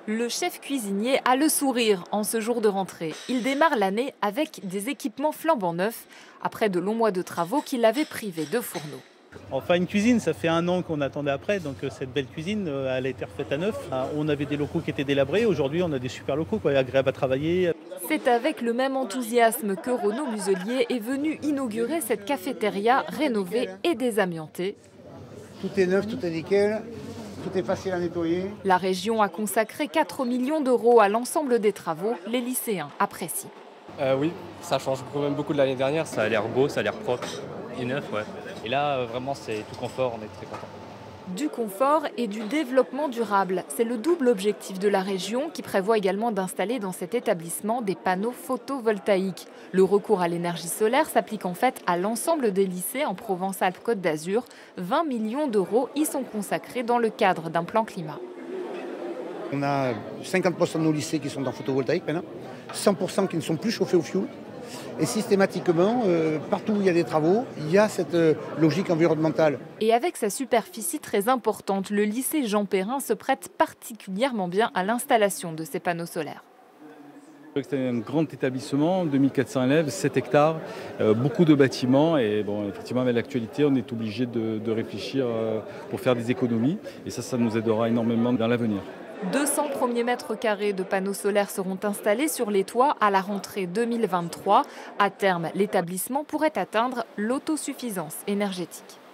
Le chef cuisinier a le sourire en ce jour de rentrée. Il démarre l'année avec des équipements flambant neufs, après de longs mois de travaux qui l'avaient privé de fourneaux. Enfin, une cuisine, ça fait 1 an qu'on attendait après, donc cette belle cuisine, elle a été refaite à neuf. On avait des locaux qui étaient délabrés, aujourd'hui on a des super locaux, agréables à travailler. C'est avec le même enthousiasme que Renaud Muselier est venu inaugurer cette cafétéria rénovée et désamiantée. Tout est neuf, tout est nickel, tout est facile à nettoyer. La région a consacré 4 millions d'euros à l'ensemble des travaux. Les lycéens apprécient. Oui, ça change quand même beaucoup de l'année dernière. Ça a l'air beau, ça a l'air propre et neuf, ouais. Et là, vraiment, c'est tout confort, on est très content. Du confort et du développement durable. C'est le double objectif de la région qui prévoit également d'installer dans cet établissement des panneaux photovoltaïques. Le recours à l'énergie solaire s'applique en fait à l'ensemble des lycées en Provence-Alpes-Côte d'Azur. 20 millions d'euros y sont consacrés dans le cadre d'un plan climat. On a 50% de nos lycées qui sont en photovoltaïque maintenant, 100% qui ne sont plus chauffés au fioul. Et systématiquement, partout où il y a des travaux, il y a cette logique environnementale. Et avec sa superficie très importante, le lycée Jean Perrin se prête particulièrement bien à l'installation de ces panneaux solaires. C'est un grand établissement, 2400 élèves, 7 hectares, beaucoup de bâtiments et bon, effectivement avec l'actualité on est obligé de réfléchir pour faire des économies et ça nous aidera énormément dans l'avenir. 200 premiers mètres carrés de panneaux solaires seront installés sur les toits à la rentrée 2023. À terme, l'établissement pourrait atteindre l'autosuffisance énergétique.